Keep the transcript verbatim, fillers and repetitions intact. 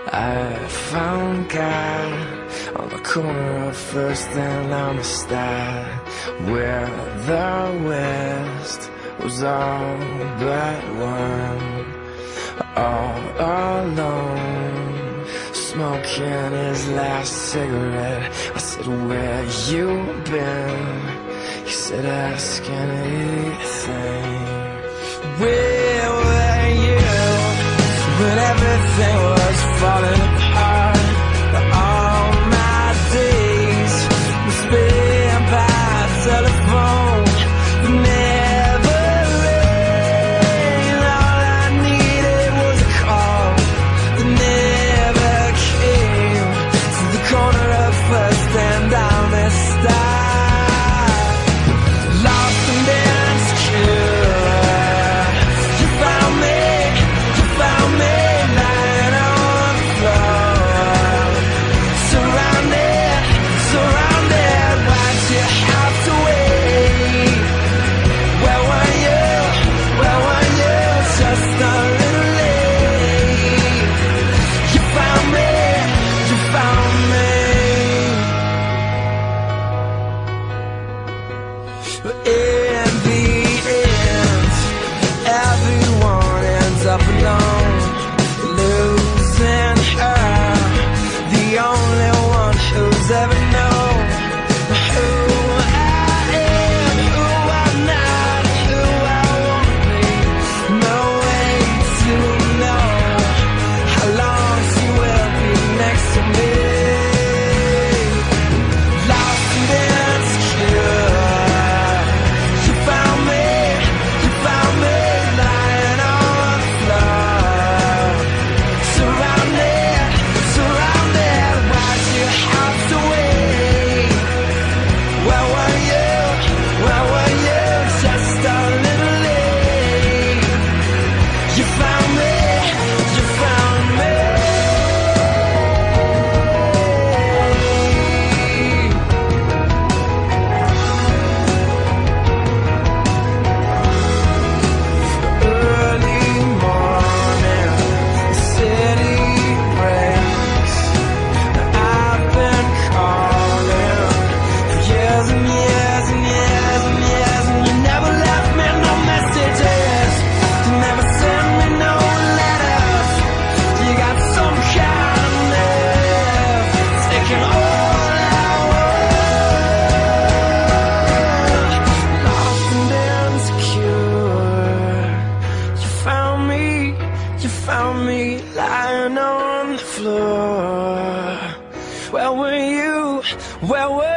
I found God on the corner of First and Amistad, where the West was all but one. All alone, smoking his last cigarette. I said, where you been? He said, ask anything. Where were you when everything was falling apart? All my days were spent by telephone, but never rain. All I needed was a call that never came. To the corner of First and Amistad, lost and insecure. You found me, you found me lying on the floor, surrounded, surrounded. Why'd you have to wait? Where were you, where were you? Just a little late. You found me, you found me. But in the end, everyone ends up alone, losing her, the only one who's ever known who I am, who I'm not, who I wanna be. No way to know how long she will be next to me. Lost and insecure. You found me, you found me lying on the floor, surrounded, surrounded. Why'd you have to wait? Where were you, where were you? Just a little late. You found me, you found me. Early morning, the city breaks. I've been calling for years and years and years and years, and you never left me no messages. You never sent me no letters. You got some kind of nerve, taking all I want. Lost and insecure. You found me, you found me lying on the floor. Where were you? Where were